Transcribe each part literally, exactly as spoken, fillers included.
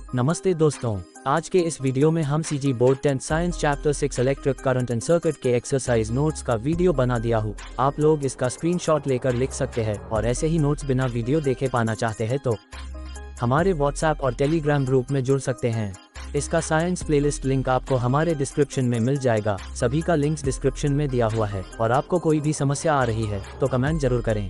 नमस्ते दोस्तों, आज के इस वीडियो में हम CG board tenth science chapter six electric current and circuit के एक्सरसाइज नोट्स का वीडियो बना दिया हूँ। आप लोग इसका स्क्रीनशॉट लेकर लिख सकते हैं और ऐसे ही नोट्स बिना वीडियो देखे पाना चाहते हैं तो हमारे व्हाट्सएप और टेलीग्राम ग्रुप में जुड़ सकते हैं। इसका साइंस प्लेलिस्ट लिंक आपको हमारे डिस्क्रिप्शन में मिल जाएगा। सभी का लिंक्स डिस्क्रिप्शन में दिया हुआ है और आपको कोई भी समस्या आ रही है तो कमेंट जरूर करें।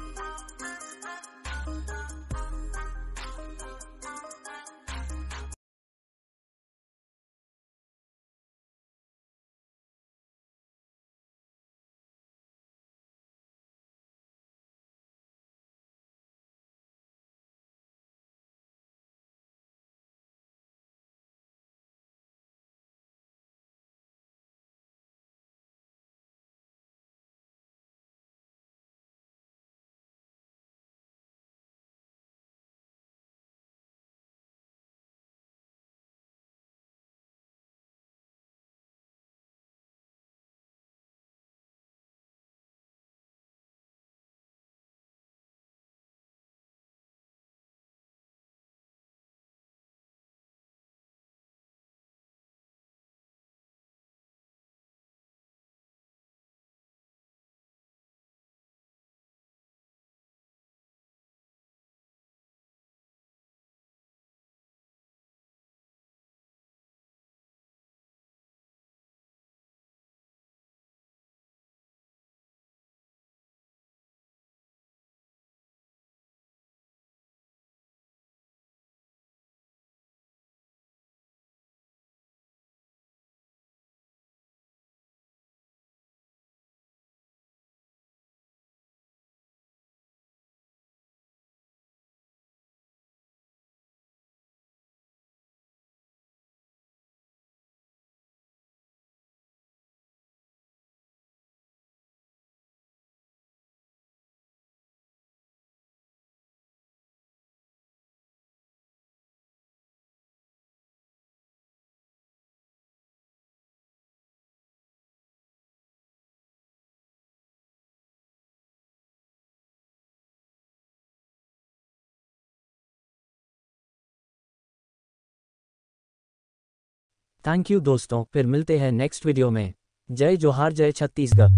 थैंक यू दोस्तों, फिर मिलते हैं नेक्स्ट वीडियो में। जय जोहार, जय छत्तीसगढ़।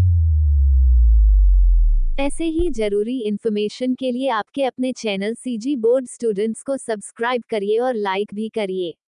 ऐसे ही जरूरी इन्फॉर्मेशन के लिए आपके अपने चैनल सीजी बोर्ड स्टूडेंट्स को सब्सक्राइब करिए और लाइक भी करिए।